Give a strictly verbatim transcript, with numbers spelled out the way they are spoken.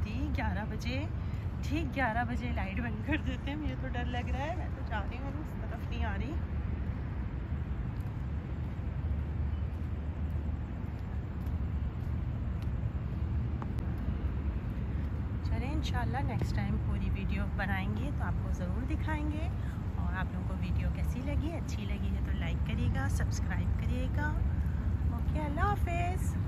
थी ग्यारह बजे, ठीक ग्यारह बजे लाइट बंद कर देते हैं। मुझे तो डर लग रहा है, मैं तो जा रही हूँ, उस तरफ नहीं आ रही। चलें इंशाल्लाह नेक्स्ट टाइम पूरी वीडियो बनाएंगे तो आपको ज़रूर दिखाएंगे। और आप लोगों को वीडियो कैसी लगी, अच्छी लगी है तो लाइक करिएगा, सब्सक्राइब करिएगा। ओके, अल्लाह हाफिज़।